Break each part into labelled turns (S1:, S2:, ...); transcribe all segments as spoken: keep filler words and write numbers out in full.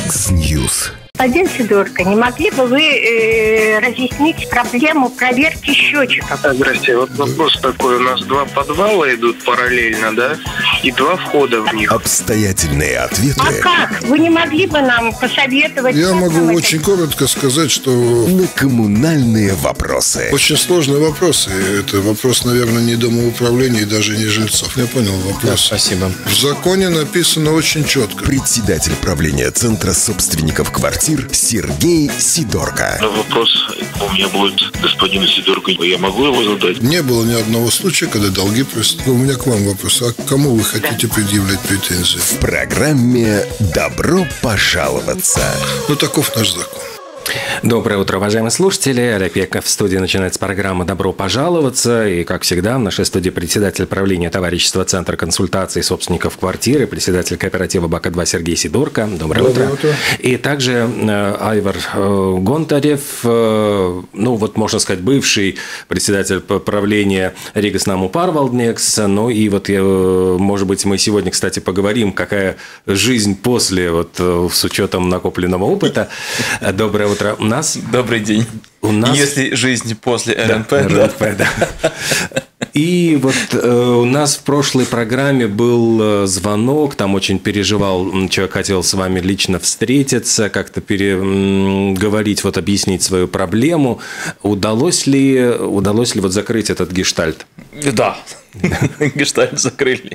S1: Яндекс.Ньюс.
S2: Один Сидорко, не могли бы вы э, разъяснить проблему проверки счетчиков?
S3: Здрасте, вот вопрос такой. У нас два подвала идут параллельно, да? И два входа в них.
S1: Обстоятельные ответы.
S2: А как? Вы не могли бы нам посоветовать?
S4: Я могу
S2: это...
S4: очень коротко сказать, что...
S1: На коммунальные вопросы.
S4: Очень сложные вопросы. Это вопрос, наверное, не домоуправления и даже не жильцов. Я понял вопрос.
S5: Да, спасибо.
S4: В законе написано очень четко.
S1: Председатель правления Центра собственников квартир Сергей Сидорко.
S6: Вопрос у меня будет господину Сидорко. Я могу его задать?
S4: Не было ни одного случая, когда долги просто... У меня к вам вопрос. А к кому вы хотите предъявлять претензии?
S1: В программе «Добро пожаловаться».
S4: Ну, таков наш закон.
S5: Доброе утро, уважаемые слушатели. Олег Пеков в студии. Начинается программа «Добро пожаловаться». И, как всегда, в нашей студии председатель правления товарищества Центра консультаций собственников квартиры, председатель кооператива БАКа-два Сергей Сидорко. Доброе, Доброе утро. утро. И также э, Айвар э, Гонтарев, э, ну вот можно сказать, бывший председатель правления Ригас Наму Парвалднекс. Ну и вот, э, может быть, мы сегодня, кстати, поговорим, какая жизнь после, вот э, с учетом накопленного опыта. Доброе утро. У нас...
S7: Добрый день.
S5: У нас...
S7: Если жизнь после РНП.
S5: Да, да. РНП, да. И вот э, у нас в прошлой программе был э, звонок, там очень переживал, человек хотел с вами лично встретиться, как-то переговорить, вот объяснить свою проблему. Удалось ли, удалось ли вот закрыть этот гештальт?
S7: Да, гештальт закрыли.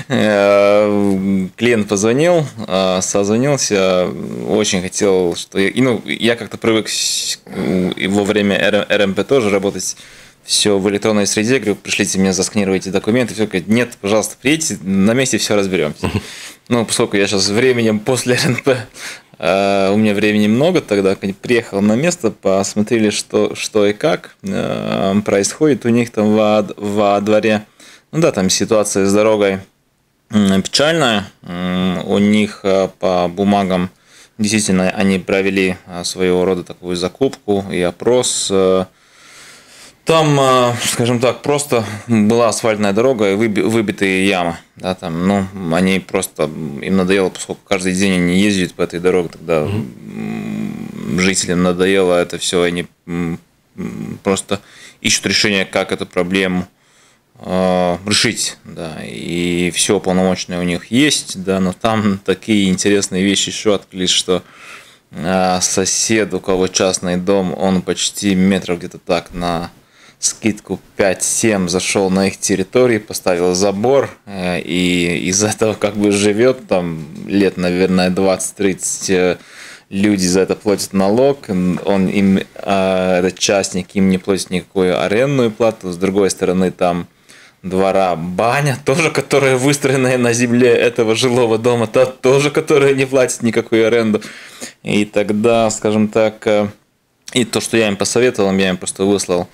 S7: Клиент позвонил, созвонился, очень хотел, что... Ну, я как-то привык во время РМП тоже работать все в электронной среде, говорю, пришлите мне, засканируйте документы, все, говорит, нет, пожалуйста, приедьте, на месте все разберемся. Ну, поскольку я сейчас временем после РНП, э, у меня времени много, тогда приехал на место, посмотрели, что, что и как э, происходит у них там во, во дворе. Ну да, там ситуация с дорогой печальная, у них по бумагам действительно они провели своего рода такую закупку и опрос. Там, скажем так, просто была асфальтная дорога и выбитые ямы. Да, там, ну, они просто, им надоело, поскольку каждый день они ездят по этой дороге, тогда mm-hmm. жителям надоело это все, они просто ищут решение, как эту проблему э, решить. Да, и все полномочное у них есть, да, но там такие интересные вещи еще открылись, что э, сосед, у кого частный дом, он почти метров где-то так на... скидку пять-семь зашел на их территорию, поставил забор, и из-за этого как бы живет там лет, наверное, двадцать-тридцать, люди за это платят налог, он им, этот частник им не платит никакую арендную плату, с другой стороны там двора баня, тоже которая выстроенная на земле этого жилого дома, та тоже которая не платит никакую аренду, и тогда, скажем так, и то, что я им посоветовал, я им просто выслал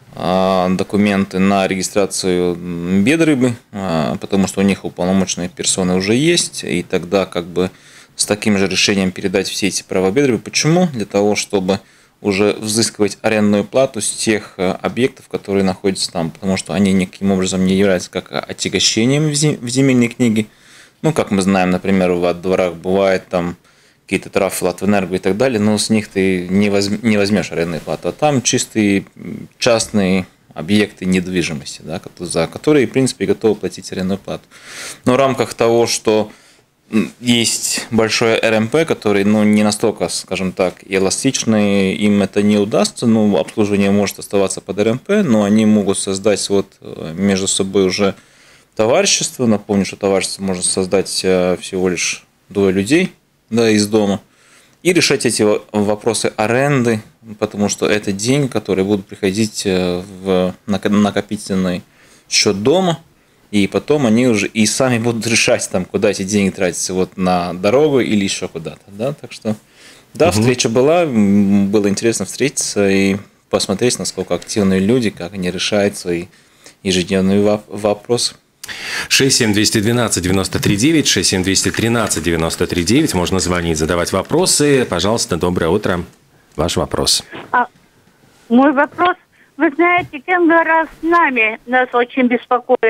S7: документы на регистрацию бедрыбы, потому что у них уполномоченные персоны уже есть, и тогда как бы с таким же решением передать все эти права бедрыбы. Почему? Для того, чтобы уже взыскивать арендную плату с тех объектов, которые находятся там, потому что они никаким образом не являются как отягощением в земельной книге. Ну, как мы знаем, например, во дворах бывает там какие-то трафы Латвэнерго и так далее, но с них ты не, возьм, не возьмешь арендную плату. А там чистые частные объекты недвижимости, да, за которые, в принципе, готовы платить арендную плату. Но в рамках того, что есть большой РМП, который, ну, не настолько, скажем так, эластичный, им это не удастся, ну, обслуживание может оставаться под РМП, но они могут создать вот между собой уже товарищество. Напомню, что товарищество может создать всего лишь двое людей, да, из дома, и решать эти вопросы аренды, потому что это деньги, которые будут приходить в накопительный счет дома, и потом они уже и сами будут решать, там, куда эти деньги тратятся, вот на дорогу или еще куда-то. Да? Так что, да, угу. Встреча была, было интересно встретиться и посмотреть, насколько активные люди, как они решают свои ежедневные вопросы.
S5: шесть семь двести двенадцать девяносто три девять, шесть семь двести тринадцать девяносто три девять. Можно звонить, задавать вопросы. Пожалуйста, доброе утро. Ваш вопрос.
S2: А, мой вопрос. Вы знаете, Кенгара с нами нас очень беспокоит.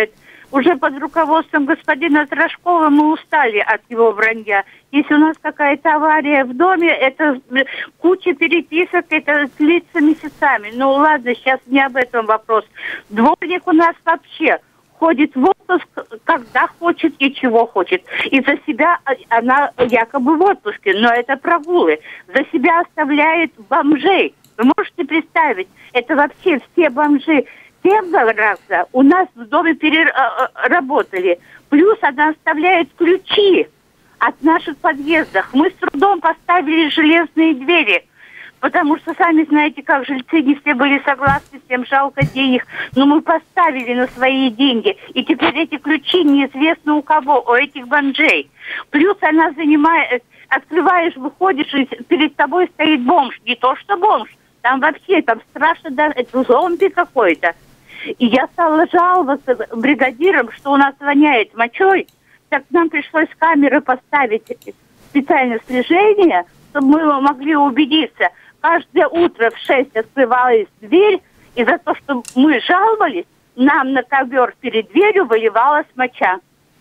S2: уже под руководством господина Трошкова мы устали от его вранья. Если у нас какая-то авария в доме, это куча переписок, это длится месяцами. Ну ладно, сейчас не об этом вопрос. Дворник у нас вообще ходит в отпуск, когда хочет и чего хочет. И за себя она якобы в отпуске, но это прогулы. За себя оставляет бомжей. Вы можете представить, это вообще все бомжи семь раза у нас в доме переработали. Плюс она оставляет ключи от наших подъездов. Мы с трудом поставили железные двери, потому что, сами знаете, как жильцы не все были согласны, всем жалко денег. Но мы поставили на свои деньги. И теперь эти ключи неизвестно у кого, у этих бомжей. Плюс она занимает, открываешь, выходишь, и перед тобой стоит бомж. Не то что бомж, там вообще, там страшно, да, это зомби какой-то. И я стала жаловаться бригадирам, что у нас воняет мочой. Так нам пришлось камеры поставить специальное слежение, чтобы мы могли убедиться. Каждое утро в шесть открывалась дверь, и за то, что мы жаловались, нам на ковер перед дверью выливалась моча.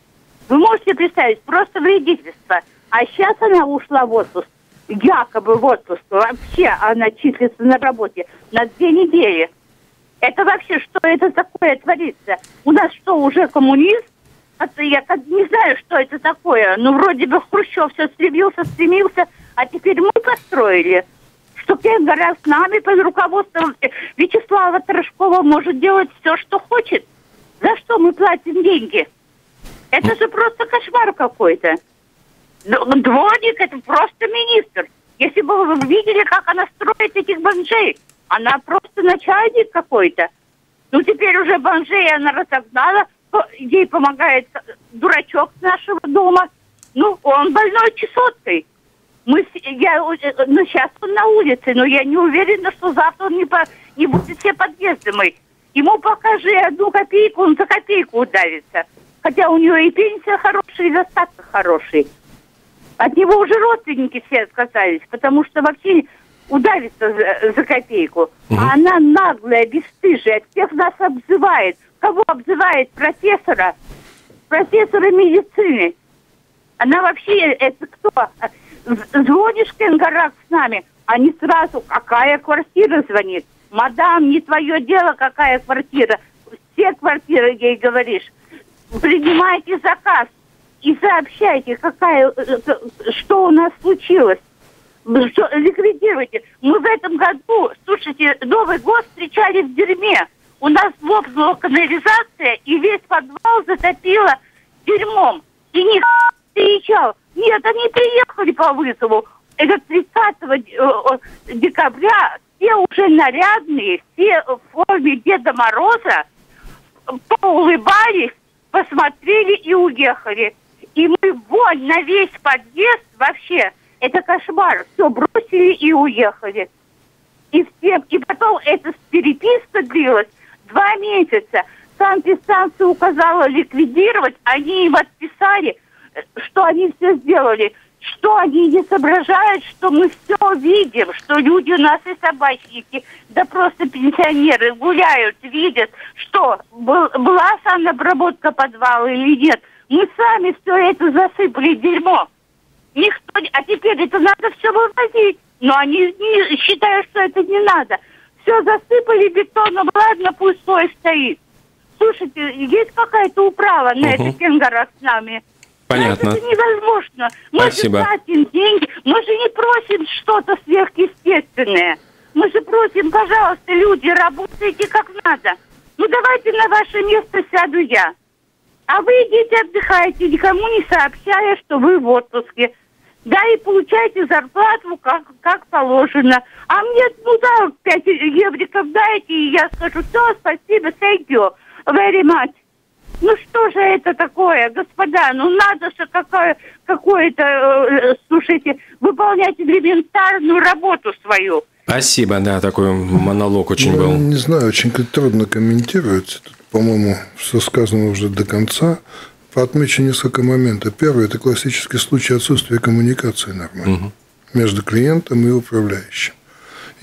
S2: Вы можете представить, просто вредительство. А сейчас она ушла в отпуск, якобы в отпуск. Вообще она числится на работе на две недели. Это вообще, что это такое творится? У нас что, уже коммунизм? Я не знаю, что это такое. Ну, вроде бы Хрущев все стремился, стремился, а теперь мы построили. Что Кенгара с нами под руководством Вячеслава Трошкова может делать все, что хочет. За что мы платим деньги? Это же просто кошмар какой-то. Дворник — это просто министр. Если бы вы видели, как она строит этих бомжей, она просто начальник какой-то. Ну, теперь уже бомжей она разогнала, ей помогает дурачок с нашего дома. Ну, он больной чесоткой. Мы, я, ну, сейчас он на улице, но я не уверена, что завтра он не, по, не будет все подъезды мыть. Ему покажи одну копейку, он за копейку удавится. Хотя у него и пенсия хорошая, и достаток хороший. От него уже родственники все отказались, потому что вообще удавится за, за копейку. Угу. А она наглая, бесстыжая, всех нас обзывает. Кого обзывает? Профессора. Профессора медицины. Она вообще, это кто? Звонишь Кенгарак с нами, они сразу, какая квартира звонит. Мадам, не твое дело, какая квартира. Все квартиры ей говоришь. Принимайте заказ и сообщайте, какая, что у нас случилось. Что, ликвидируйте. Мы в этом году, слушайте, Новый год встречали в дерьме. У нас лопнула канализация, и весь подвал затопило дерьмом. И никто не приезжал. Нет, они приехали по вызову. Это тридцатого декабря все уже нарядные, все в форме Деда Мороза, поулыбались, посмотрели и уехали. И мы вонь на весь подъезд вообще. Это кошмар. Все бросили и уехали. И всем, и потом эта переписка длилась два месяца. Санэпидстанция указала ликвидировать, они им отписали, что они все сделали. Что они не соображают, что мы все видим, что люди у нас и собачники, да просто пенсионеры гуляют, видят, что был, была санобработка подвала или нет. Мы сами все это засыпали дерьмо. Никто, а теперь это надо все вывозить. Но они не считают, что это не надо. Все засыпали бетоном, ладно, пусть слой стоит. Слушайте, есть какая-то управа на угу. это Кенгара с нами?
S5: Понятно.
S2: Это невозможно. Мы
S5: Спасибо.
S2: же платим деньги, мы же не просим что-то сверхъестественное. Мы же просим, пожалуйста, люди, работайте как надо. Ну давайте на ваше место сяду я. А вы идите отдыхайте, никому не сообщая, что вы в отпуске. Да, и получайте зарплату, как, как положено. А мне, ну да, пять евриков дайте, и я скажу, все, спасибо, thank you very much. Ну что же это такое, господа? Ну надо же какое, какое-то, э, слушайте, выполнять элементарную работу свою.
S5: Спасибо, да, такой монолог очень
S4: Я
S5: был.
S4: Не знаю, очень трудно комментировать. Тут, по-моему, все сказано уже до конца. Отмечу несколько моментов. Первый – это классический случай отсутствия коммуникации нормальной угу. между клиентом и управляющим.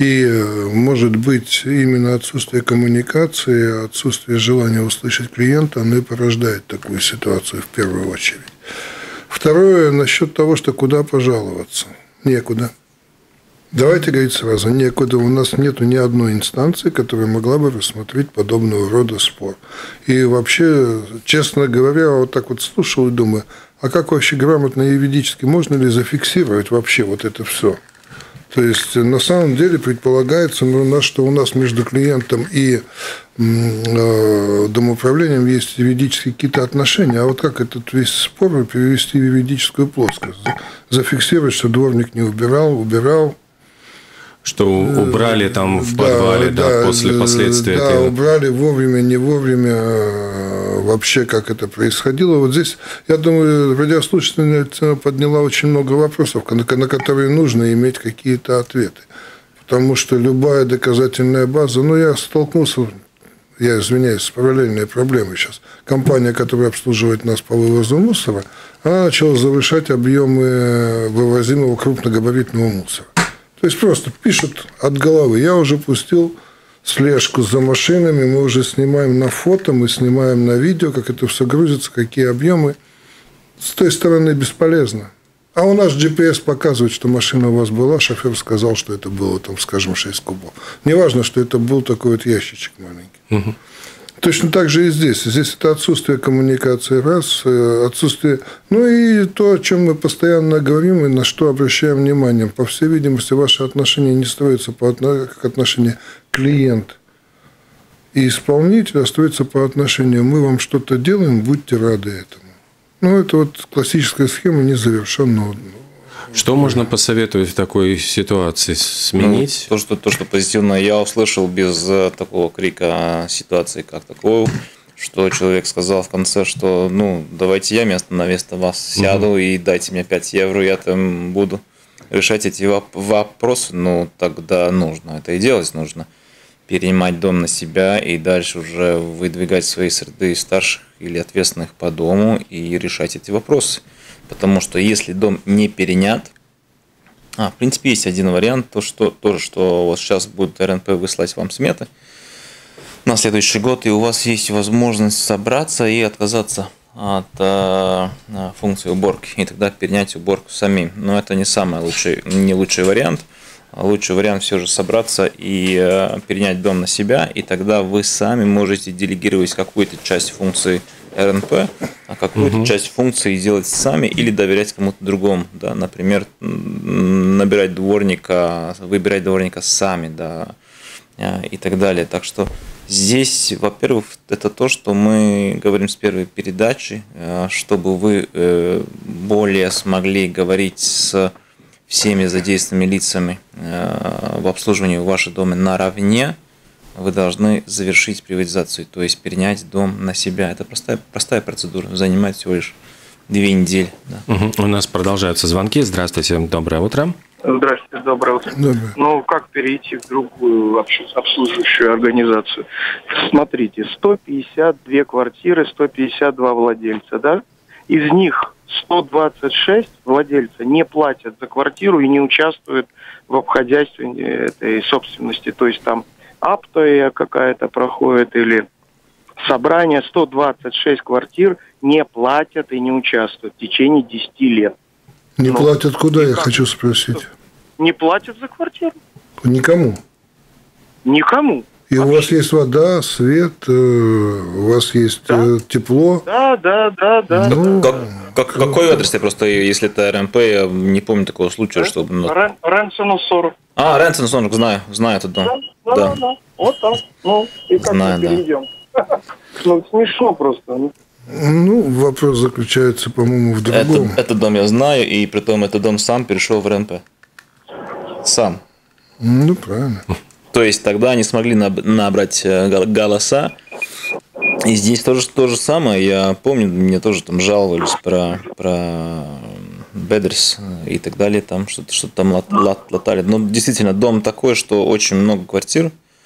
S4: И, может быть, именно отсутствие коммуникации, отсутствие желания услышать клиента, оно и порождает такую ситуацию в первую очередь. Второе, насчет того, что куда пожаловаться. Некуда. Давайте говорить сразу, некуда. У нас нет ни одной инстанции, которая могла бы рассмотреть подобного рода спор. И вообще, честно говоря, вот так вот слушал и думаю, а как вообще грамотно и юридически можно ли зафиксировать вообще вот это все? То есть, на самом деле, предполагается, ну, что у нас между клиентом и э, домоуправлением есть юридические какие-то отношения. А вот как этот весь спор перевести в юридическую плоскость? Зафиксировать, что дворник не убирал, убирал.
S5: Что убрали там в подвале, да, да, да, после последствий.
S4: Да,
S5: этой...
S4: убрали вовремя, не вовремя, вообще как это происходило. Вот здесь, я думаю, радиослушательница подняла очень много вопросов, на которые нужно иметь какие-то ответы. Потому что любая доказательная база, ну, я столкнулся, я извиняюсь, с параллельной проблемой сейчас. Компания, которая обслуживает нас по вывозу мусора, она начала завышать объемы вывозимого крупногабаритного мусора. То есть, просто пишут от головы. Я уже пустил слежку за машинами, мы уже снимаем на фото, мы снимаем на видео, как это все грузится, какие объемы. С той стороны бесполезно. А у нас джи пи эс показывает, что машина у вас была, шофер сказал, что это было, там, скажем, шесть кубов. Неважно, что это был такой вот ящичек маленький. Угу. Точно так же и здесь. Здесь это отсутствие коммуникации, раз, отсутствие... Ну, и то, о чем мы постоянно говорим и на что обращаем внимание. По всей видимости, ваши отношения не строятся по, как отношение клиент и исполнитель, а строятся по отношению мы вам что-то делаем, будьте рады этому. Ну, это вот классическая схема незавершенного.
S5: Что можно посоветовать в такой ситуации? Сменить?
S7: Ну, то, что, то, что позитивно я услышал без такого крика ситуации как такого, что человек сказал в конце, что ну давайте я место на место вас сяду угу. и дайте мне пять евро, я там буду решать эти вопросы. Ну, тогда нужно это и делать, нужно перенимать дом на себя и дальше уже выдвигать свои среды старших или ответственных по дому и решать эти вопросы. Потому что если дом не перенят, а, в принципе, есть один вариант, то, что, то, что вот сейчас будет эр эн пэ выслать вам сметы на следующий год, и у вас есть возможность собраться и отказаться от а, функции уборки, и тогда перенять уборку самим. Но это не самый лучший, не лучший вариант. Лучший вариант все же собраться и а, перенять дом на себя, и тогда вы сами можете делегировать какую-то часть функции эр эн пэ, а какую-то угу. часть функций делать сами или доверять кому-то другому, да, например, набирать дворника, выбирать дворника сами, да, и так далее. Так что здесь, во-первых, это то, что мы говорим с первой передачи, чтобы вы более смогли говорить с всеми задействованными лицами в обслуживании вашего дома наравне. Вы должны завершить приватизацию, то есть перенять дом на себя. Это простая, простая процедура, занимает всего лишь две недели. Да.
S5: Угу. У нас продолжаются звонки. Здравствуйте, доброе утро.
S3: Здравствуйте, доброе утро. Доброе. Ну, как перейти в другую обслуживающую организацию? Смотрите, сто пятьдесят две квартиры, сто пятьдесят два владельца, да? Из них сто двадцать шесть владельца не платят за квартиру и не участвуют в обходяйстве этой собственности, то есть там аптоя какая-то проходит или собрание. Сто двадцать шесть квартир не платят и не участвуют в течение десяти лет.
S4: Не ну, платят куда, я хочу спросить?
S3: Не платят за квартиру.
S4: Никому?
S3: Никому.
S4: И вообще. У вас есть вода, свет, у вас есть да? тепло?
S3: Да, да, да, да.
S7: Ну, как, как, какой адрес? Я просто, если это эр эн пэ, я не помню такого случая, чтобы...
S3: Ренсену сорок.
S7: А, Ренсену сорок, знаю, знаю этот дом.
S3: Да, да, да. да. Вот там. Ну, и как
S7: знаю,
S3: мы перейдем? Да. Ну, смешно просто.
S4: Ну, вопрос заключается, по-моему, в другом.
S7: Это, этот дом я знаю, и при том этот дом сам перешел в эр эн пэ. Сам.
S4: Ну, правильно.
S7: То есть тогда они смогли набрать голоса. И здесь тоже то же самое. Я помню, мне тоже там жаловались про, про Бедрис и так далее. Там что-то, что-то там лат, лат, латали. Но действительно, дом такой, что очень много квартир.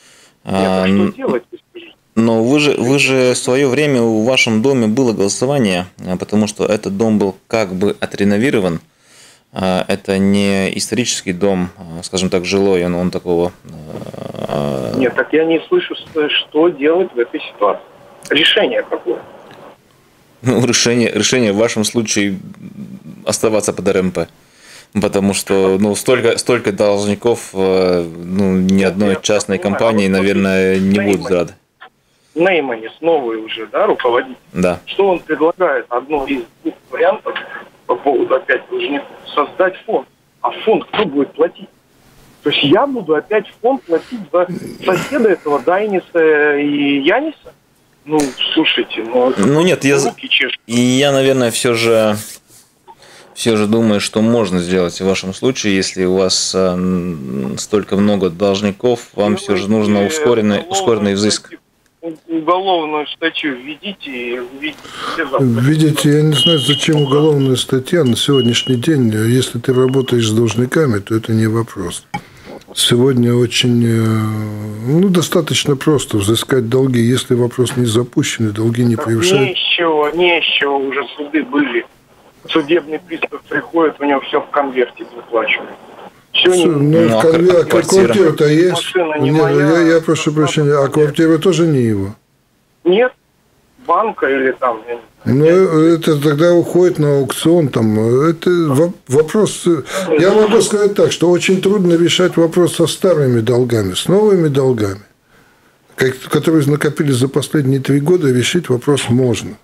S3: А, что делать?
S7: Но вы же, вы же в свое время в вашем доме было голосование, потому что этот дом был как бы отреновирован. это не исторический дом, скажем так, жилой, он, он такого...
S3: Нет, так я не слышу, что делать в этой ситуации. Решение какое?
S7: Ну, решение, решение в вашем случае оставаться под РНП. Потому что ну, столько, столько должников ну, ни одной частной компании, наверное, не будут рады.
S3: Нейманис, новый уже, да, руководитель.
S7: Да.
S3: Что он предлагает? Одно из двух вариантов по поводу опять должников. Создать фонд. А фонд кто будет платить? То есть я буду опять фонд платить за соседа этого Дайниса и Яниса? Ну, слушайте, ну...
S7: Ну, нет, я, и я, наверное, все же... Все же думаю, что можно сделать в вашем случае, если у вас э, столько много должников, вам ну, все же нужно ускоренный, ускоренный взыск.
S3: Уголовную статью введите и введите все запреты.
S4: Видите, я не знаю, зачем уголовная статья на сегодняшний день. Если ты работаешь с должниками, то это не вопрос. Сегодня очень, ну, достаточно просто взыскать долги, если вопрос не запущен, и долги не превышают.
S3: Не из чего, не из чего уже суды были. Судебный пристав приходит, у него все в конверте выплачивают. Все не...
S4: Ну, ну, конвер... а квартира-то есть. Не Нет, моя, я, я прошу прощения, а квартира тоже не его?
S3: Нет, банка или там...
S4: Ну, это тогда уходит на аукцион. Там, это вопрос... Я могу сказать так, что очень трудно решать вопрос со старыми долгами, с новыми долгами, которые накопились за последние три года, решить вопрос можно.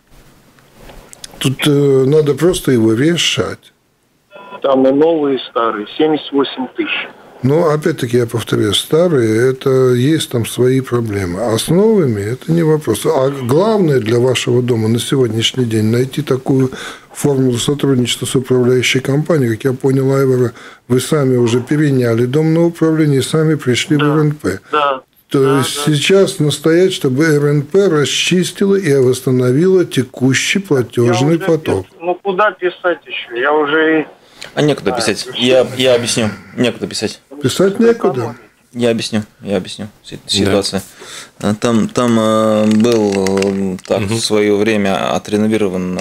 S4: Тут э, надо просто его решать.
S3: Там и новые, и старые. семьдесят восемь тысяч.
S4: Но, опять-таки, я повторяю, старые, это есть там свои проблемы. А с новыми это не вопрос. А главное для вашего дома на сегодняшний день найти такую формулу сотрудничества с управляющей компанией. Как я понял, Айвара, вы сами уже переняли дом на управление и сами пришли да, в РНП.
S3: Да.
S4: То
S3: да,
S4: есть
S3: да.
S4: сейчас настоять, чтобы РНП расчистила и восстановила текущий платежный поток.
S3: Пис... Ну куда писать еще? Я уже...
S7: А некуда писать. Я, я объясню. Некуда писать.
S4: Писать некуда.
S7: Я объясню. Я объясню ситуацию. Да. Там, там был так угу. в свое время отреновирован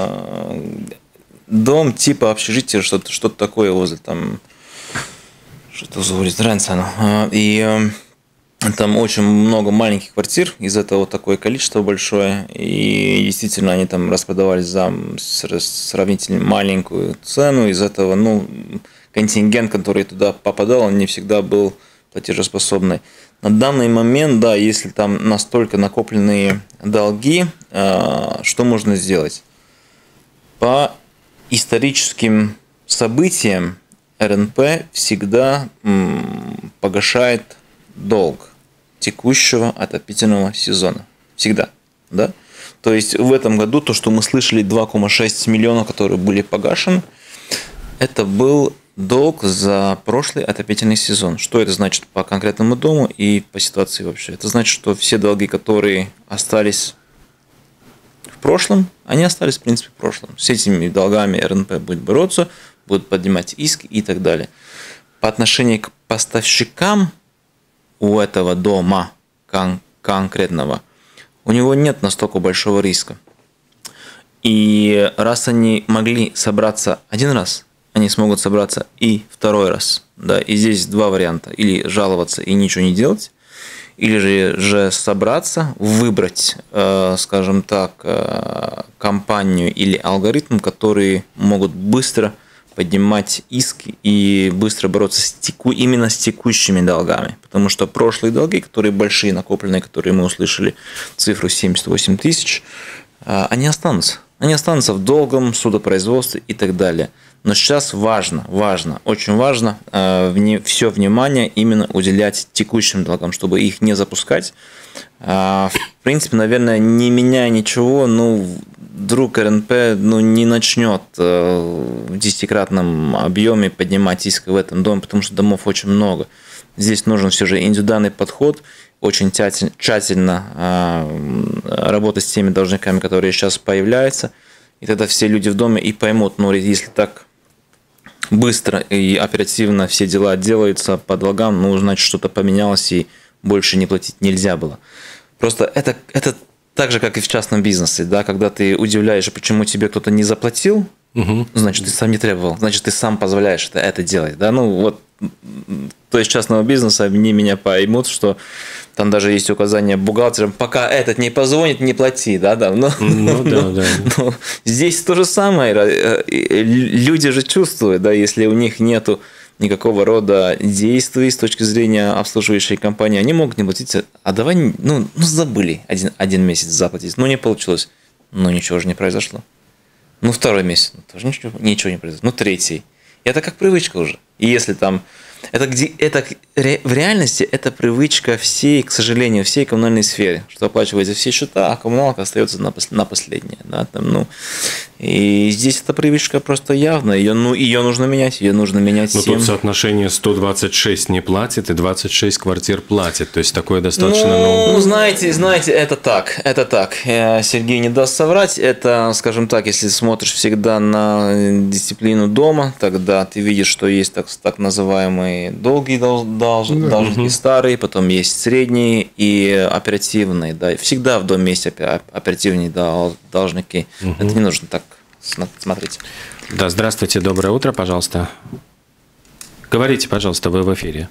S7: дом типа общежития, что-то, что-то такое возле там что-то зовут Ренсена. И там очень много маленьких квартир, из этого вот такое количество большое, и действительно они там распродавались за сравнительно маленькую цену, из этого, ну, контингент, который туда попадал, он не всегда был платежеспособный. На данный момент, да, если там настолько накопленные долги, что можно сделать? По историческим событиям РНП всегда погашает долг текущего отопительного сезона. Всегда. Да? То есть в этом году то, что мы слышали, два целых шесть десятых миллиона, которые были погашены, это был долг за прошлый отопительный сезон. Что это значит по конкретному дому и по ситуации вообще? Это значит, что все долги, которые остались в прошлом, они остались, в принципе, в прошлом. С этими долгами РНП будет бороться, будут поднимать иски и так далее. По отношению к поставщикам у этого дома кон- конкретного, у него нет настолько большого риска. И раз они могли собраться один раз, они смогут собраться и второй раз. Да? И здесь два варианта. Или жаловаться и ничего не делать, или же, же собраться, выбрать, э, скажем так, э, компанию или алгоритм, которые могут быстро поднимать иски и быстро бороться с теку, именно с текущими долгами. Потому что прошлые долги, которые большие, накопленные, которые мы услышали, цифру семьдесят восемь тысяч, они останутся. Они останутся в долгом судопроизводстве и так далее. Но сейчас важно, важно, очень важно все внимание именно уделять текущим долгам, чтобы их не запускать. В принципе, наверное, не меняя ничего, ну, вдруг РНП ну, не начнет в десятикратном объеме поднимать иски в этом доме, потому что домов очень много. Здесь нужен все же индивидуальный подход, очень тщательно работать с теми должниками, которые сейчас появляются, и тогда все люди в доме и поймут, ну, если так быстро и оперативно все дела делаются по долгам, ну, значит, что-то поменялось и больше не платить нельзя было. Просто это, это так же, как и в частном бизнесе, да, когда ты удивляешь, почему тебе кто-то не заплатил, Угу. Значит, ты сам не требовал, значит, ты сам позволяешь это, это делать. Да? Ну, вот, то есть частного бизнеса, они меня поймут, что там даже есть указание бухгалтерам, пока этот не позвонит, не плати. Да, да. Но, ну, да, но, да. Но здесь то же самое. Люди же чувствуют, да, если у них нету никакого рода действий с точки зрения обслуживающей компании, они могут не платить, а давай, ну, ну забыли один, один месяц заплатить, ну, не получилось, ну, ничего же не произошло. Ну, второй месяц, ну, тоже ничего, ничего не произошло. Ну, третий. Это как привычка уже. И если там... Это, где, это в реальности это привычка всей, к сожалению, всей коммунальной сфере, что оплачиваются все счета, а коммуналка остается на, на последнее. Да, там, ну, и здесь эта привычка просто явна, ее, ну, ее нужно менять, ее нужно менять
S5: Но
S7: всем.
S5: тут соотношение сто двадцать шесть не платит, и двадцать шесть квартир платит, то есть такое достаточно...
S7: Ну,
S5: ну...
S7: знаете, знаете, это так, это так. Сергей не даст соврать, это, скажем так, если смотришь всегда на дисциплину дома, тогда ты видишь, что есть так, так называемые долгие должники, да. Старые, потом есть средние и оперативные. Да. Всегда в доме есть оперативные должники. Угу. Это не нужно так смотреть.
S5: Да, здравствуйте, доброе утро, пожалуйста. Говорите, пожалуйста, вы в эфире.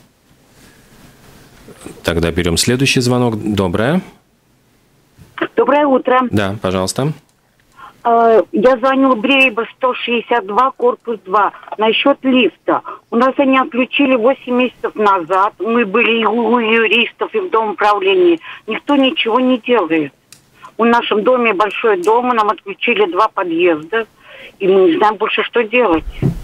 S5: Тогда берем следующий звонок. Доброе.
S8: Доброе утро.
S5: Да, пожалуйста.
S8: Я звонила Брейба сто шестьдесят два, корпус два, насчет лифта. У нас они отключили восемь месяцев назад. Мы были и у юристов, и в Дом управления. Никто ничего не делает. В нашем доме большой дом, нам отключили два подъезда. И мы не знаем больше, что делать.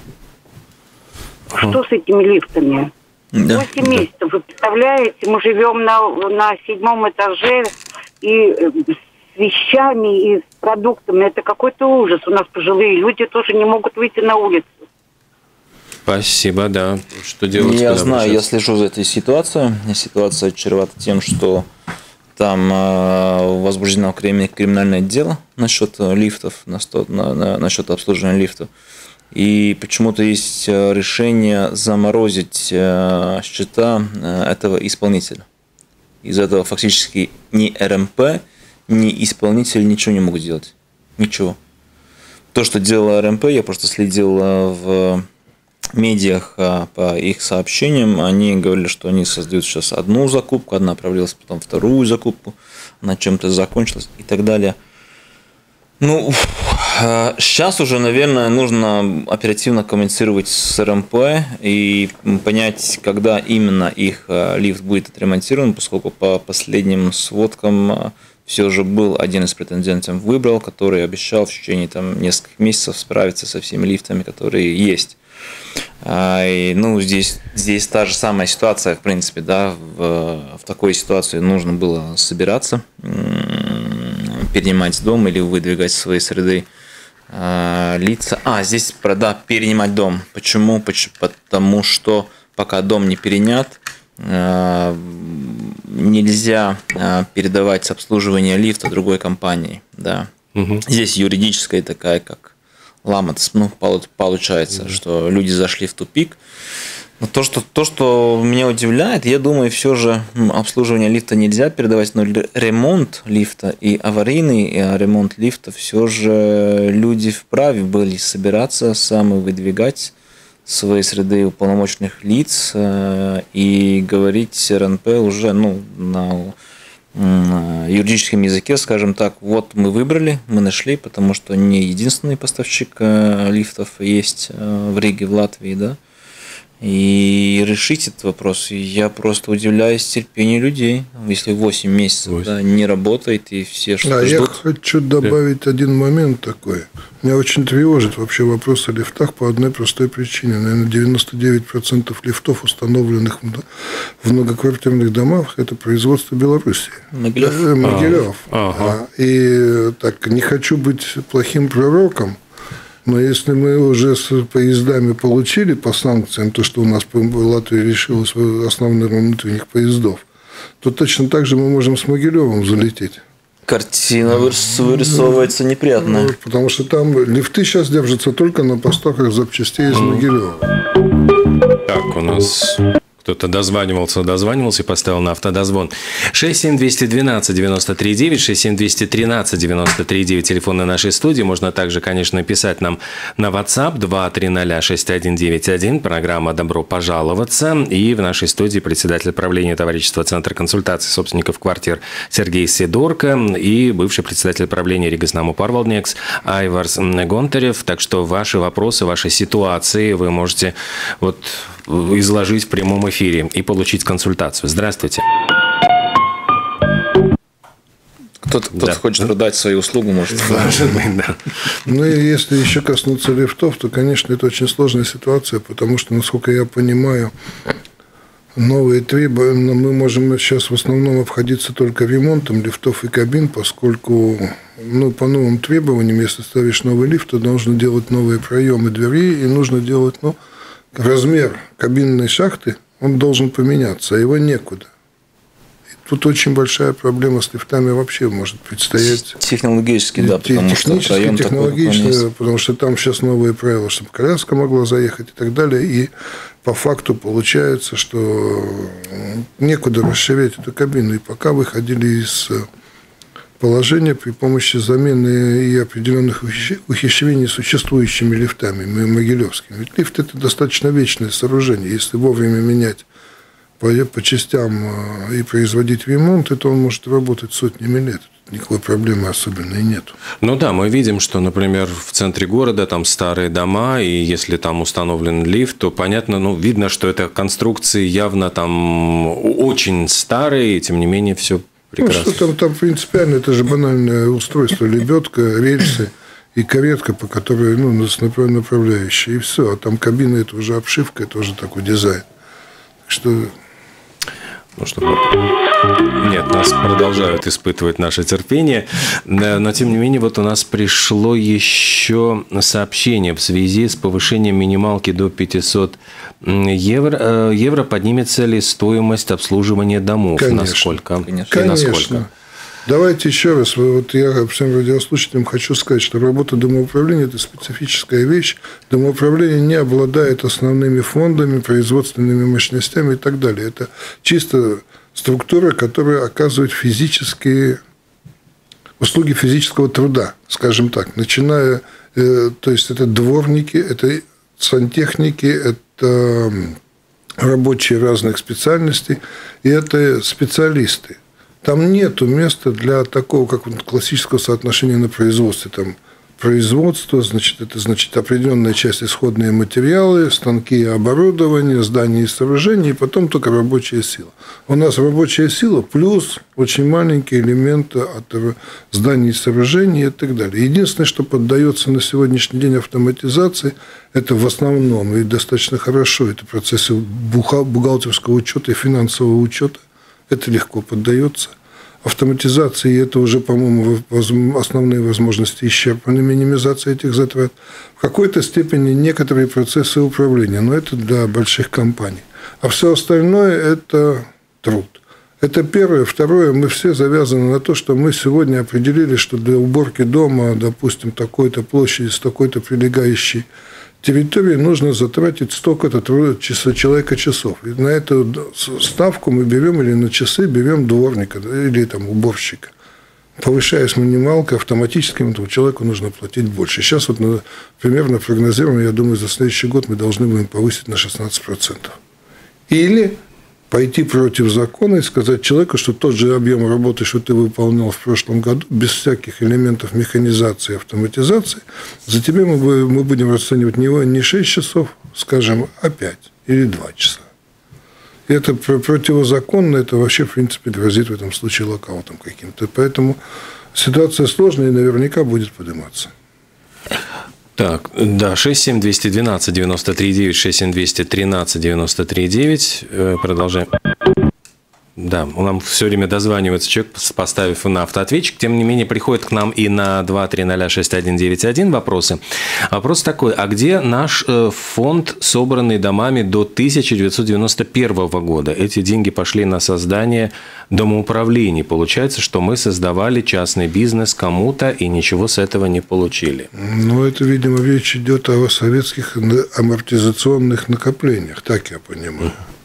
S8: Что с этими лифтами?
S7: Да.
S8: восемь месяцев, вы представляете? Мы живем на, на седьмом этаже и... с вещами и с продуктами. Это какой-то ужас. У нас пожилые люди тоже не могут выйти на улицу.
S5: Спасибо, да. Что делать?
S7: Я знаю, я слежу за этой ситуацией. Ситуация чревата тем, что там э, возбуждено криминальное дело насчет лифтов, насчет, на, на, насчет обслуживания лифтов. И почему-то есть решение заморозить э, счета этого исполнителя. Из-за этого фактически ни эр эм пэ, ни исполнитель ничего не могут сделать. Ничего. То, что делала эр эм пэ, я просто следил в медиах по их сообщениям. Они говорили, что они создают сейчас одну закупку, одна провалилась, потом вторую закупку, она чем-то закончилась и так далее. Ну, сейчас уже, наверное, нужно оперативно коммуницировать с эр эм пэ и понять, когда именно их лифт будет отремонтирован, поскольку по последним сводкам все же был один из претендентов выбрал, который обещал в течение там, нескольких месяцев справиться со всеми лифтами, которые есть. И, ну, здесь, здесь та же самая ситуация, в принципе, да, в, в такой ситуации нужно было собираться, перенимать дом или выдвигать свои среды лица. А, здесь, да, перенимать дом. Почему? Потому что пока дом не перенят, нельзя передавать обслуживание лифта другой компании. Да. Угу. Здесь юридическая такая, как ламац, ну, получается, угу. что люди зашли в тупик. Но то, что, то, что меня удивляет, я думаю, все же обслуживание лифта нельзя передавать, но ремонт лифта и аварийный ремонт лифта все же люди вправе были собираться, сами выдвигать своей среды уполномоченных лиц и говорить эр эн пэ уже ну, на юридическом языке, скажем так, вот мы выбрали, мы нашли, потому что не единственный поставщик лифтов есть в Риге, в Латвии, да, и решить этот вопрос. Я просто удивляюсь терпению людей, если восемь месяцев да, не работает и все что
S4: да,
S7: ждут.
S4: Я хочу добавить да. один момент такой. Меня очень тревожит вообще вопрос о лифтах по одной простой причине. Наверное, девяносто девять процентов лифтов, установленных в многоквартирных домах, это производство Белоруссии.
S7: Могилев.
S4: Да, Могилев.
S5: Ага.
S4: И так, не хочу быть плохим пророком, но если мы уже с поездами получили по санкциям то, что у нас Латвия решила основной ремонт внутренних поездов, то точно так же мы можем с Могилевым залететь.
S7: Картина вырисовывается неприятная.
S4: Потому что там лифты сейчас держатся только на поставках запчастей из Могилева.
S5: Так, у нас Кто-то дозванивался, дозванивался и поставил на автодозвон. шесть семь двести двенадцать девяносто три девять, шесть семь двести тринадцать девяносто три девять, телефоны нашей студии. Можно также, конечно, писать нам на WhatsApp два три ноль шесть один девять один. Программа «Добро пожаловаться». И в нашей студии председатель правления товарищества Центра консультаций собственников квартир Сергей Сидорко и бывший председатель правления Ригиснаму Парвалднекс Айварс Гонтарев. Так что ваши вопросы, ваши ситуации вы можете вот изложить в прямом эфире и получить консультацию. Здравствуйте.
S7: Кто-то, кто-то да. хочет продать свою услугу, может.
S5: Может быть, да.
S4: Ну и если еще коснуться лифтов, то, конечно, это очень сложная ситуация, потому что, насколько я понимаю, новые требования, мы можем сейчас в основном обходиться только ремонтом лифтов и кабин, поскольку ну, по новым требованиям, если ставишь новый лифт, то нужно делать новые проемы дверей, и нужно делать, ну, размер кабинной шахты, он должен поменяться, а его некуда. И тут очень большая проблема с лифтами вообще может предстоять.
S7: Технологически, да, потому
S4: технически,
S7: что проем
S4: технологично,
S7: такой,
S4: потому что там сейчас новые правила, чтобы коляска могла заехать и так далее, и по факту получается, что некуда расширять эту кабину, и пока выходили из положения при помощи замены и определенных ухищрений существующими лифтами, могилевскими. Ведь лифт – это достаточно вечное сооружение. Если вовремя менять по, по частям и производить ремонт, то он может работать сотнями лет. Никакой проблемы особенной нет.
S5: Ну да, мы видим, что, например, в центре города там старые дома, и если там установлен лифт, то понятно, ну, видно, что это конструкции явно там очень старые, и тем не менее все прекрасно.
S4: Ну, что там, там принципиально, это же банальное устройство, лебедка, рельсы и каретка, по которой, ну, направляющая, и все. А там кабина – это уже обшивка, это уже такой дизайн. Так что...
S5: Ну, что... Нет, нас продолжают испытывать наше терпение, но тем не менее вот у нас пришло еще сообщение в связи с повышением минималки до пятьсот евро. Евро поднимется ли стоимость обслуживания домов?
S4: Конечно.
S5: Насколько?
S4: Конечно. Насколько? Давайте еще раз. Вот я всем радиослушателям хочу сказать, что работа домоуправления – это специфическая вещь. Домоуправление не обладает основными фондами, производственными мощностями и так далее. Это чисто структура, которая оказывает физические услуги физического труда, скажем так, начиная, то есть это дворники, это сантехники, это рабочие разных специальностей, и это специалисты. Там нет места для такого, как классического соотношения на производстве. Там производство, значит, это значит определенная часть исходные материалы, станки и оборудование, здания и сооружения, и потом только рабочая сила. У нас рабочая сила плюс очень маленькие элементы от зданий и сооружений и так далее. Единственное, что поддается на сегодняшний день автоматизации, это в основном и достаточно хорошо, это процессы бухгалтерского учета и финансового учета. Это легко поддается. Автоматизация, и это уже, по-моему, основные возможности исчерпаны, минимизация этих затрат. В какой-то степени некоторые процессы управления, но это для больших компаний. А все остальное – это труд. Это первое. Второе, мы все завязаны на то, что мы сегодня определили, что для уборки дома, допустим, такой-то площади с такой-то прилегающей территории нужно затратить столько-то человека часов. И на эту ставку мы берем или на часы берем дворника или там, уборщика. Повышая с минималкой, автоматически этому человеку нужно платить больше. Сейчас вот примерно прогнозируем, я думаю, за следующий год мы должны будем повысить на шестнадцать процентов. Или пойти против закона и сказать человеку, что тот же объем работы, что ты выполнял в прошлом году, без всяких элементов механизации и автоматизации, за тебя мы, мы будем расценивать не, не шесть часов, скажем, а пять или два часа. И это противозаконно, это вообще, в принципе, грозит в этом случае локаутом каким-то. Поэтому ситуация сложная и наверняка будет подниматься.
S5: Так, да, шесть семь двести двенадцать девяносто три девять, шесть семь двести тринадцать девяносто три девять. Продолжаем. Да, нам все время дозванивается человек, поставив на автоответчик. Тем не менее, приходит к нам и на два три ноль шесть один девять один вопросы. Вопрос такой, а где наш фонд, собранный домами до тысяча девятьсот девяносто первого года? Эти деньги пошли на создание домоуправлений. Получается, что мы создавали частный бизнес кому-то и ничего с этого не получили.
S4: Ну, это, видимо, речь идет о советских амортизационных накоплениях, так я понимаю.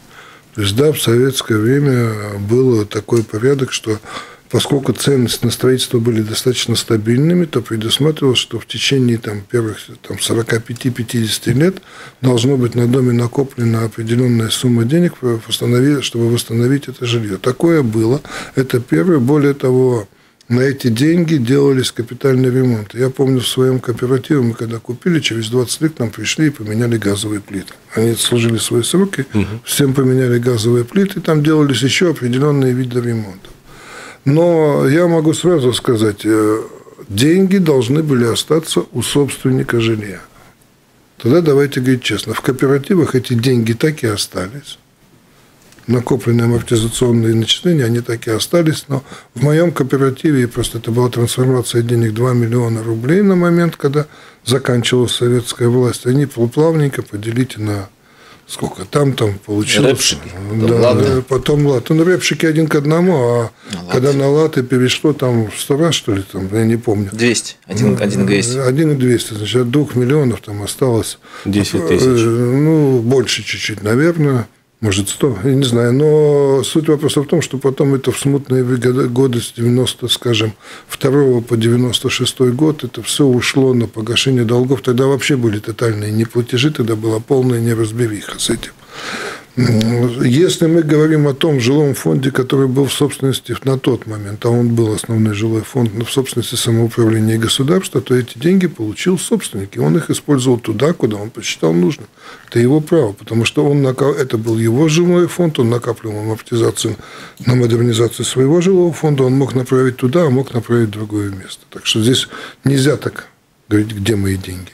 S4: То есть, да, в советское время был такой порядок, что поскольку цены на строительство были достаточно стабильными, то предусматривалось, что в течение там, первых там, сорок пять-пятьдесят лет должно быть на доме накоплена определенная сумма денег, чтобы восстановить это жилье. Такое было. Это первое. Более того, на эти деньги делались капитальные ремонты. Я помню, в своем кооперативе мы когда купили, через двадцать лет к нам пришли и поменяли газовые плиты. Они служили свои сроки, угу. Всем поменяли газовые плиты, там делались еще определенные виды ремонтов. Но я могу сразу сказать, деньги должны были остаться у собственника жилья. Тогда давайте говорить честно, в кооперативах эти деньги так и остались. Накопленные амортизационные начисления, они так и остались. Но в моем кооперативе, просто это была трансформация денег два миллиона рублей на момент, когда заканчивалась советская власть, они плавненько поделите на... Сколько там там получилось?
S7: Рэпшики.
S4: Да,
S7: Ладно.
S4: Потом лад. Ну, рэпшики один к одному, а на когда на латы перешло, там в сто раз, что ли, там, я не помню.
S7: двести. Один, один двести.
S4: Один и двести. Значит, от двух миллионов там осталось...
S5: десять тысяч.
S4: Ну, больше чуть-чуть, наверное. Может, сто, я не знаю. Но суть вопроса в том, что потом это в смутные годы с девяносто, скажем, второго по девяносто шестой год, это все ушло на погашение долгов. Тогда вообще были тотальные неплатежи, тогда была полная неразбериха с этим. Если мы говорим о том жилом фонде, который был в собственности на тот момент, а он был основной жилой фонд в собственности самоуправления и государства, то эти деньги получил собственник, и он их использовал туда, куда он посчитал нужным. Это его право, потому что он, это был его жилой фонд, он накапливал амортизацию на модернизацию своего жилого фонда, он мог направить туда, а мог направить в другое место. Так что здесь нельзя так говорить, где мои деньги.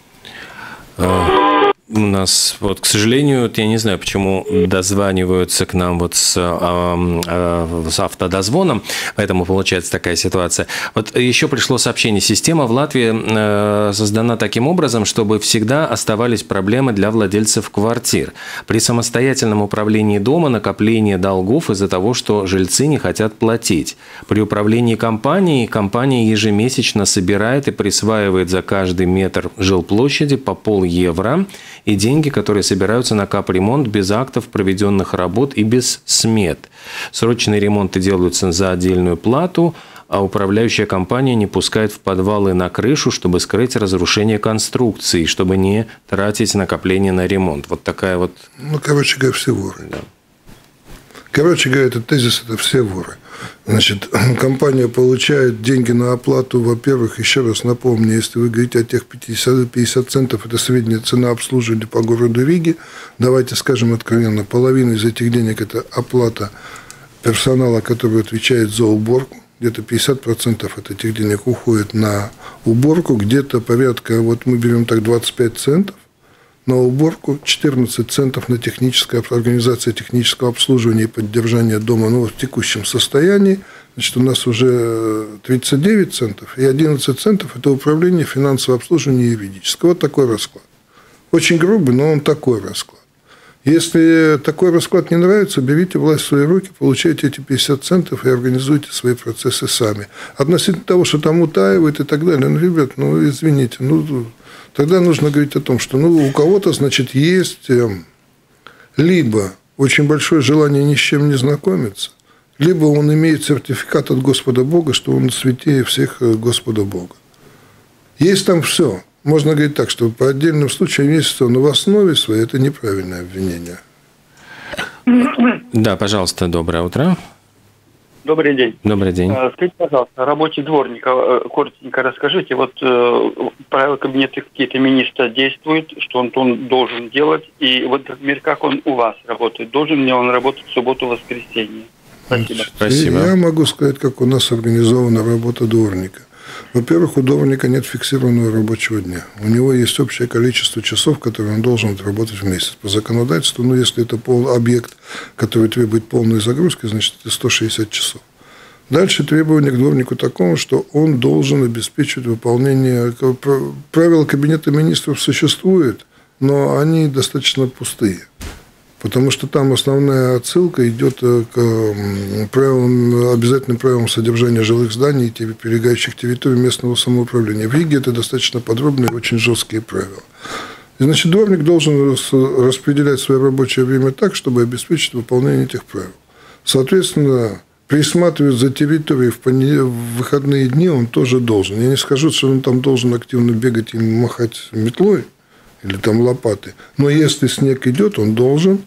S5: У нас, вот, к сожалению, я не знаю, почему дозваниваются к нам вот с, с автодозвоном, поэтому получается такая ситуация. Вот еще пришло сообщение. Система в Латвии создана таким образом, чтобы всегда оставались проблемы для владельцев квартир. При самостоятельном управлении дома накопление долгов из-за того, что жильцы не хотят платить. При управлении компанией компания ежемесячно собирает и присваивает за каждый метр жилплощади по пол евро, и деньги, которые собираются на капремонт без актов проведенных работ и без смет. Срочные ремонты делаются за отдельную плату, а управляющая компания не пускает в подвалы на крышу, чтобы скрыть разрушение конструкции, чтобы не тратить накопление на ремонт. Вот такая вот...
S4: Ну, короче говоря, все воры. Да. Короче говоря, этот тезис – это все воры. Значит, компания получает деньги на оплату, во-первых, еще раз напомню, если вы говорите о тех пятьдесят центов, это средняя цена обслуживания по городу Риге, давайте скажем откровенно, половина из этих денег – это оплата персонала, который отвечает за уборку, где-то пятьдесят процентов от этих денег уходит на уборку, где-то порядка, вот мы берем так, двадцать пять центов, на уборку, четырнадцать центов на техническую организацию технического обслуживания и поддержания дома ну, в текущем состоянии. Значит, у нас уже тридцать девять центов, и одиннадцать центов – это управление финансового обслуживания и юридического. Вот такой расклад. Очень грубый, но он такой расклад. Если такой расклад не нравится, берите власть в свои руки, получайте эти пятьдесят центов и организуйте свои процессы сами. Относительно того, что там утаивают и так далее, ну, ребят, ну, извините, ну... Тогда нужно говорить о том, что ну, у кого-то, значит, есть либо очень большое желание ни с чем не знакомиться, либо он имеет сертификат от Господа Бога, что он святее всех Господа Бога. Есть там все. Можно говорить так, что по отдельным случаям есть все, но в основе своей это неправильное обвинение.
S5: Да, пожалуйста, доброе утро.
S9: Добрый день.
S5: Добрый день.
S9: Скажите, пожалуйста, рабочий дворник, коротенько расскажите, вот правила кабинета какие-то министра действуют, что он, он должен делать, и вот, например, как он у вас работает, должен ли он работать в субботу-воскресенье? Спасибо.
S5: Спасибо.
S4: Я могу сказать, как у нас организована работа дворника. Во-первых, у дворника нет фиксированного рабочего дня. У него есть общее количество часов, которые он должен отработать в месяц. По законодательству, ну, если это пол, объект, который требует полной загрузки, значит, это сто шестьдесят часов. Дальше требование к дворнику такого, что он должен обеспечивать выполнение... Правила Кабинета министров существуют, но они достаточно пустые. Потому что там основная отсылка идет к правилам, обязательным правилам содержания жилых зданий и прилегающих территорий местного самоуправления. В Риге это достаточно подробные и очень жесткие правила. И, значит, дворник должен распределять свое рабочее время так, чтобы обеспечить выполнение этих правил. Соответственно, присматривать за территорией в, понед... в выходные дни он тоже должен. Я не скажу, что он там должен активно бегать и махать метлой или там лопатой. Но если снег идет, он должен.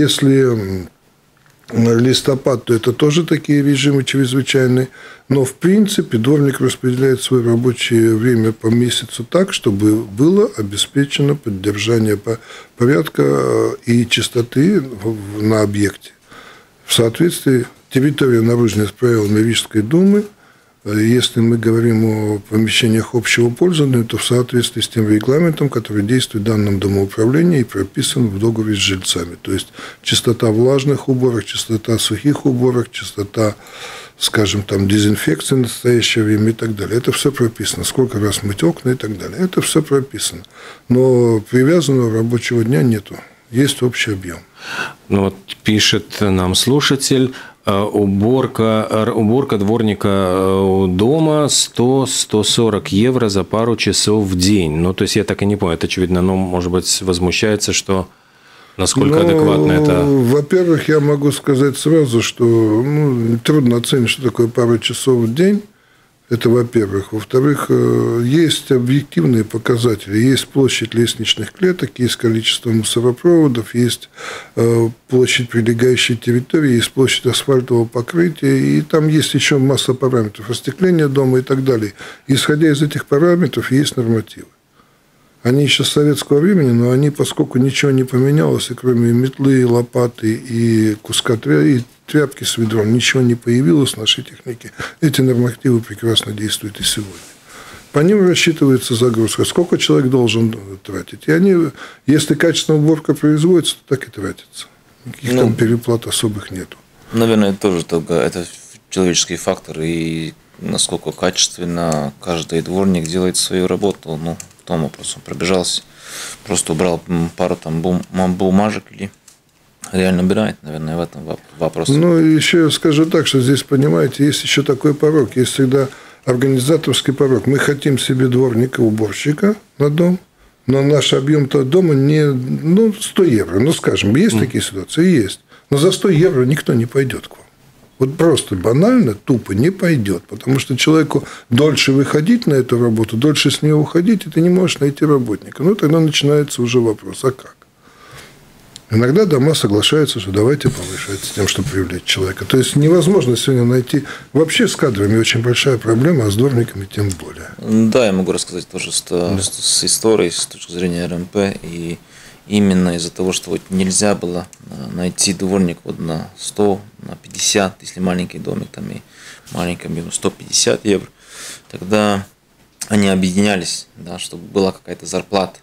S4: Если листопад, то это тоже такие режимы чрезвычайные. Но, в принципе, дворник распределяет свое рабочее время по месяцу так, чтобы было обеспечено поддержание порядка и чистоты на объекте. В соответствии территория наружных правил Рижской думы, если мы говорим о помещениях общего пользования, то в соответствии с тем регламентом, который действует в данном домоуправлении и прописан в договоре с жильцами. То есть чистота влажных уборок, чистота сухих уборок, чистота, скажем, там, дезинфекции в настоящее время и так далее. Это все прописано. Сколько раз мыть окна и так далее. Это все прописано. Но привязанного рабочего дня нету. Есть общий объем.
S5: Ну вот пишет нам слушатель, уборка, уборка дворника дома сто - сто сорок евро за пару часов в день. Ну, то есть я так и не понял. Это, очевидно, ну, может быть, возмущается, что насколько ну, адекватно это...
S4: Во-первых, я могу сказать сразу, что ну, трудно оценить, что такое пару часов в день. Это во-первых. Во-вторых, есть объективные показатели. Есть площадь лестничных клеток, есть количество мусоропроводов, есть площадь прилегающей территории, есть площадь асфальтового покрытия, и там есть еще масса параметров остекления дома и так далее. Исходя из этих параметров, есть нормативы. Они еще с советского времени, но они, поскольку ничего не поменялось, и кроме метлы, лопаты и куска тряпки, тряпки с ведром, ничего не появилось в нашей технике. Эти нормативы прекрасно действуют и сегодня. По ним рассчитывается загрузка. Сколько человек должен тратить. И они, если качественная уборка производится, то так и тратится. Никаких ну, там переплат особых нету.
S7: Наверное, тоже только это человеческий фактор. И насколько качественно каждый дворник делает свою работу. Ну, в том вопросе он пробежался, просто убрал пару там бумажек или... Реально убирает, наверное, в этом вопрос.
S4: Ну, еще я скажу так, что здесь, понимаете, есть еще такой порог. Есть всегда организаторский порог. Мы хотим себе дворника, уборщика на дом, но наш объем-то дома не ну, сто евро. Ну, скажем, есть mm. такие ситуации? Есть. Но за сто евро никто не пойдет к вам. Вот просто банально, тупо не пойдет. Потому что человеку дольше выходить на эту работу, дольше с нее уходить, и ты не можешь найти работника. Ну, тогда начинается уже вопрос, а как? Иногда дома соглашаются, что давайте повышать с тем, чтобы привлечь человека. То есть невозможно сегодня найти... Вообще с кадрами очень большая проблема, а с дворниками тем более.
S7: Да, я могу рассказать тоже с, да. с историей, с точки зрения эр эм пэ. И именно из-за того, что вот нельзя было найти дворник вот на сто, на пятьдесят, если маленький домик, там и маленький объем сто пятьдесят евро, тогда они объединялись, да, чтобы была какая-то зарплата.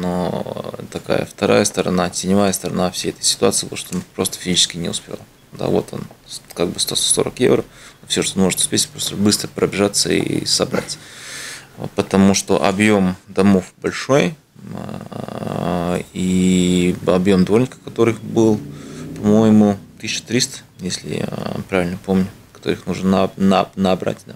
S7: Но такая вторая сторона, теневая сторона всей этой ситуации была, что он просто физически не успел. Да, вот он, как бы сто сорок евро, все, что он может успеть, просто быстро пробежаться и собрать. Потому что объем домов большой, и объем дворников, которых был, по-моему, тысяча триста, если я правильно помню, которых нужно набрать, да.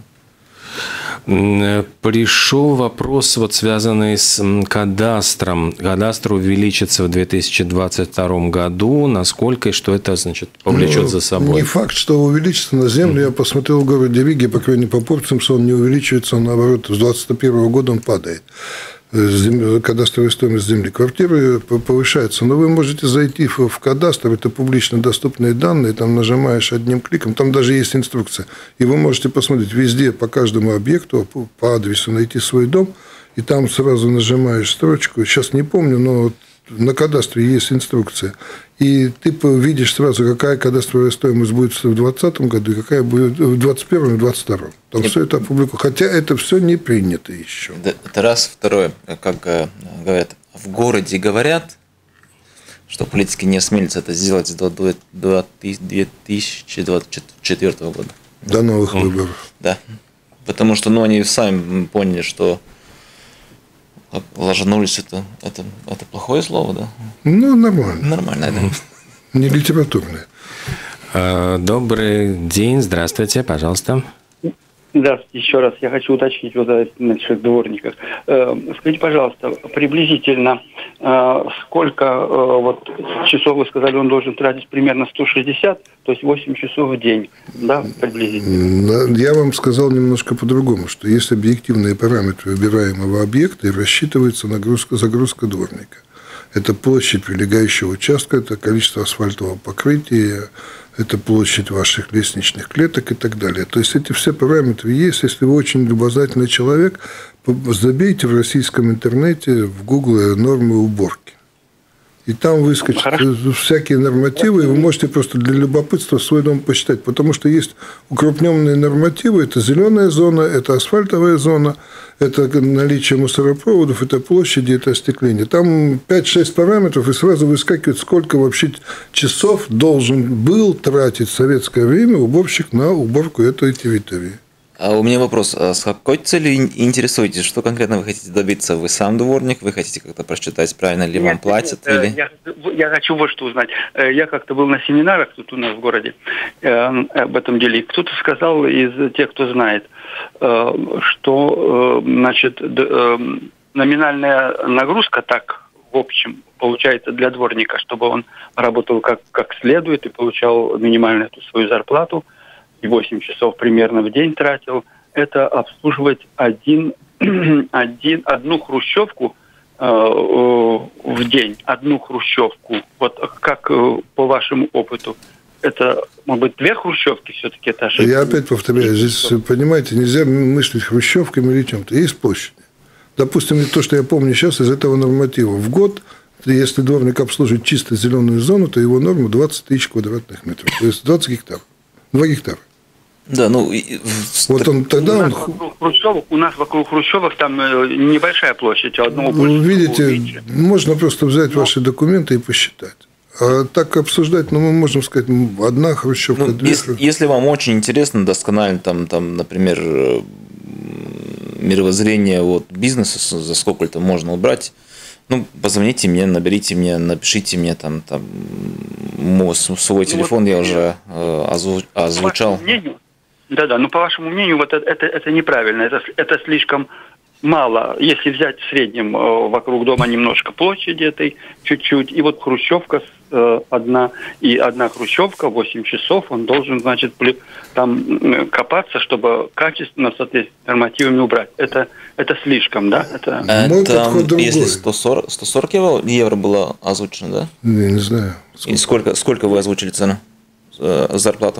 S5: Пришел вопрос, вот, связанный с кадастром. Кадастр увеличится в две тысячи двадцать втором году. Насколько и что это, значит, повлечет ну, за собой?
S4: Не факт, что увеличится на землю. Mm-hmm. Я посмотрел в городе Риге, по крайней мере, по Порцам, что он не увеличивается, а наоборот, с двадцать первого года он падает. Кадастровая стоимость земли. Квартиры повышается. Но вы можете зайти в кадастр, это публично доступные данные, там нажимаешь одним кликом, там даже есть инструкция. И вы можете посмотреть везде, по каждому объекту, по адресу найти свой дом, и там сразу нажимаешь строчку. Сейчас не помню, но на кадастре есть инструкция. И ты видишь сразу, какая кадастровая стоимость будет в двадцатом году и какая будет в двадцать первом и двадцать втором. Там Нет. все это опубликовано. Хотя это все не принято еще.
S7: Это раз. Второе, как говорят, в городе говорят, что политики не осмелятся это сделать до две тысячи двадцать четвёртого года.
S4: До новых mm. выборов.
S7: Да. Потому что ну, они сами поняли, что ложанулись, это, это, это плохое слово, да?
S4: Ну, нормально.
S7: Нормально, да.
S4: Не литературное.
S5: Добрый день, здравствуйте, пожалуйста.
S9: Здравствуйте, еще раз. Я хочу уточнить вот насчет дворников. Скажите, пожалуйста, приблизительно сколько вот часов, вы сказали, он должен тратить примерно сто шестьдесят, то есть восемь часов в день, да, приблизительно?
S4: Я вам сказал немножко по-другому, что есть объективные параметры выбираемого объекта и рассчитывается нагрузка, загрузка дворника. Это площадь прилегающего участка, это количество асфальтового покрытия, это площадь ваших лестничных клеток и так далее. То есть эти все параметры есть. Если вы очень любознательный человек, забейте в российском интернете в Гугле нормы уборки. И там выскочат Хорошо. всякие нормативы, и вы можете просто для любопытства свой дом посчитать. Потому что есть укрупненные нормативы. Это зеленая зона, это асфальтовая зона, это наличие мусоропроводов, это площади, это остекление. Там пять-шесть параметров, и сразу выскакивает, сколько вообще часов должен был тратить в советское время уборщик на уборку этой территории.
S7: А у меня вопрос. А с какой целью интересуетесь? Что конкретно вы хотите добиться? Вы сам дворник? Вы хотите как-то просчитать, правильно ли нет, вам платят?
S9: Нет,
S7: или...
S9: я, я хочу вот что узнать. Я как-то был на семинарах тут у нас в городе об этом деле. И кто-то сказал из тех, кто знает, что значит, номинальная нагрузка так, в общем, получается для дворника, чтобы он работал как, как следует и получал минимальную эту свою зарплату, и восемь часов примерно в день тратил, это обслуживать один, один, одну хрущевку э, в день, одну хрущевку. Вот как э, по вашему опыту, это, может быть, две хрущевки все-таки? Это ошибка?
S4: Я опять повторяю, здесь, понимаете, нельзя мыслить хрущевками или чем-то. Есть площадь. Допустим, то, что я помню сейчас из этого норматива. В год, если дворник обслуживает чисто зеленую зону, то его норма двадцать тысяч квадратных метров. То есть двадцать гектаров. два гектара.
S7: Да, ну
S4: вот он тогда
S9: у,
S4: он...
S9: нас вокруг хрущевок, у нас вокруг хрущевок там небольшая площадь, одного
S4: больше. Видите, можно просто взять Но... ваши документы и посчитать. А так обсуждать, ну, мы можем сказать, одна хрущевка,
S7: ну,
S4: две.
S7: Если, если вам очень интересно досконально, там, там, например, мировоззрение вот, бизнеса, за сколько-то можно убрать, ну, позвоните мне, наберите мне, напишите мне там, там мой, свой телефон, ну, вот, я уже э, озвучал.
S9: Да-да, но по вашему мнению, вот это, это, это неправильно, это, это слишком мало. Если взять в среднем э, вокруг дома немножко площади этой, чуть-чуть, и вот хрущевка э, одна, и одна хрущевка, восемь часов, он должен, значит, там э, копаться, чтобы качественно, соответственно, нормативами убрать. Это, это слишком, да? Это,
S7: это если сто сорок, сто сорок евро было озвучено, да?
S4: Я не знаю.
S7: Сколько? И сколько, сколько вы озвучили цену, э, зарплату?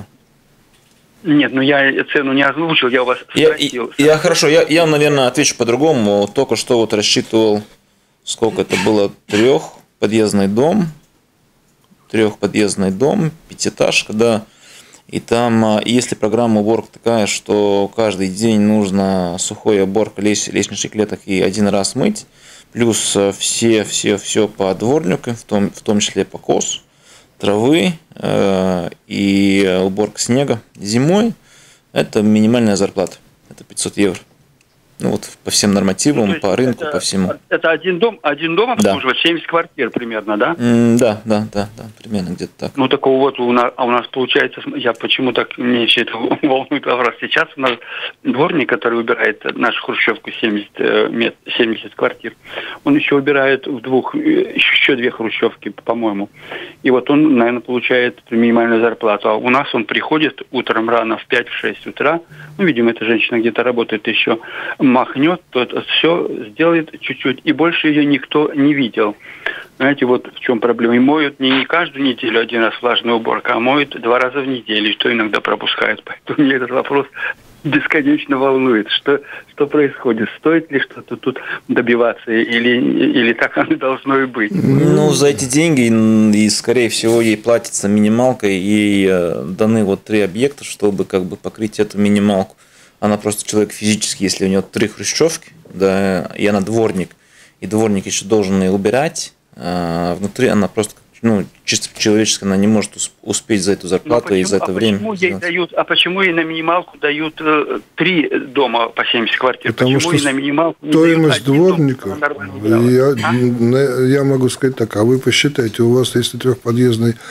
S9: Нет, ну я цену не озвучил, я у вас спросил.
S7: Я, я хорошо, я, я, наверное, отвечу по-другому. Только что вот рассчитывал, сколько это было, трехподъездный дом, трехподъездный дом, пятиэтажка, да. И там, если программа уборки такая, что каждый день нужно сухой уборка лестничных клеток и один раз мыть, плюс все, все, все по дворнику, в том, в том числе по кос, травы э, и уборка снега зимой, это минимальная зарплата, это пятьсот евро. Ну вот по всем нормативам, ну, по рынку,
S9: это,
S7: по всему.
S9: Это один дом, один дом обслуживает, да. семьдесят квартир примерно, да?
S7: Mm, да, да, да, да, примерно где-то так.
S9: Ну такого вот у нас, а у нас получается, я почему так, мне все это волнует вопрос. Сейчас у нас дворник, который убирает нашу хрущевку семьдесят, семьдесят квартир, он еще убирает в двух, еще две хрущевки, по-моему. И вот он, наверное, получает минимальную зарплату. А у нас он приходит утром рано в пять-шесть утра, ну, видимо, эта женщина где-то работает еще, махнет, то это все сделает чуть-чуть, и больше ее никто не видел. Знаете, вот в чем проблема. И моют не, не каждую неделю один раз влажная уборка, а моют два раза в неделю, что иногда пропускают. Поэтому меня этот вопрос бесконечно волнует. Что, что происходит? Стоит ли что-то тут добиваться? Или, или так оно должно и быть?
S7: Ну, за эти деньги, и, скорее всего, ей платится минималка, ей даны вот три объекта, чтобы как бы покрыть эту минималку. Она просто человек физически, если у нее три хрущевки, да, и она дворник, и дворник еще должен ее убирать, а внутри она просто, ну, чисто человечески, она не может успеть за эту зарплату почему, и за это
S9: а
S7: время.
S9: Почему ей дают, а почему ей на минималку дают э, три дома по семьдесят квартир?
S4: Потому
S9: почему
S4: что
S9: ей на минималку не
S4: стоимость дворника,
S9: дом,
S4: я,
S9: а?
S4: я могу сказать так, а вы посчитайте, у вас если трехподъездный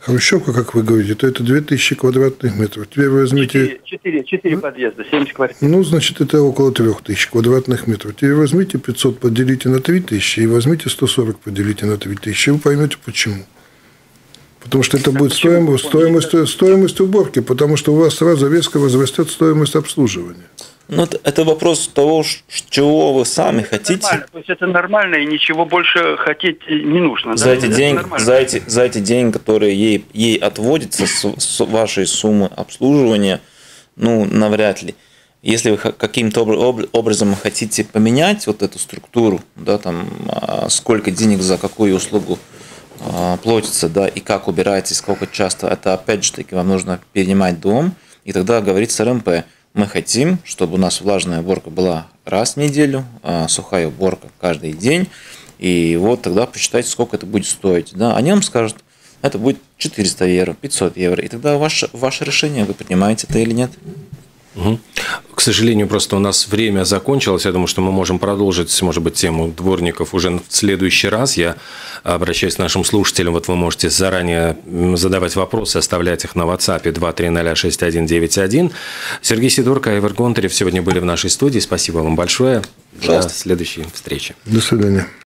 S4: Хрущевка, как вы говорите, то это две тысячи квадратных метров. Теперь вы возьмите...
S9: четыре, четыре подъезда, семьдесят квартир.
S4: Ну, значит, это около трех тысяч квадратных метров. Теперь возьмите пятьсот, поделите на три тысячи, и возьмите сто сорок, поделите на три тысячи, и вы поймете, почему. Потому что это будет стоимость, стоимость, стоимость уборки, потому что у вас сразу резко возрастет стоимость обслуживания.
S7: Ну, это вопрос того, чего вы сами это хотите.
S9: Нормально. То есть это нормально, и ничего больше хотеть не нужно.
S7: За, да? эти, деньги, за, эти, за эти деньги, которые ей, ей отводятся с, с вашей суммы обслуживания, ну, навряд ли. Если вы каким-то образом хотите поменять вот эту структуру, да, там, сколько денег за какую услугу платится, да, и как убирается, и сколько часто, это опять же таки вам нужно перенимать дом, и тогда говорить с эр эм пэ. Мы хотим, чтобы у нас влажная уборка была раз в неделю, а сухая уборка каждый день. И вот тогда посчитайте, сколько это будет стоить. Да? Они вам скажут, это будет четыреста евро, пятьсот евро. И тогда ваше, ваше решение, вы принимаете это или нет.
S5: Угу. К сожалению, просто у нас время закончилось. Я думаю, что мы можем продолжить, может быть, тему дворников уже в следующий раз. Я обращаюсь к нашим слушателям. Вот вы можете заранее задавать вопросы, оставлять их на WhatsApp два три ноль шесть один девять один. Сергей Сидорко и Айвар Гонтарев сегодня были в нашей студии. Спасибо вам большое. До следующей встречи.
S4: До свидания.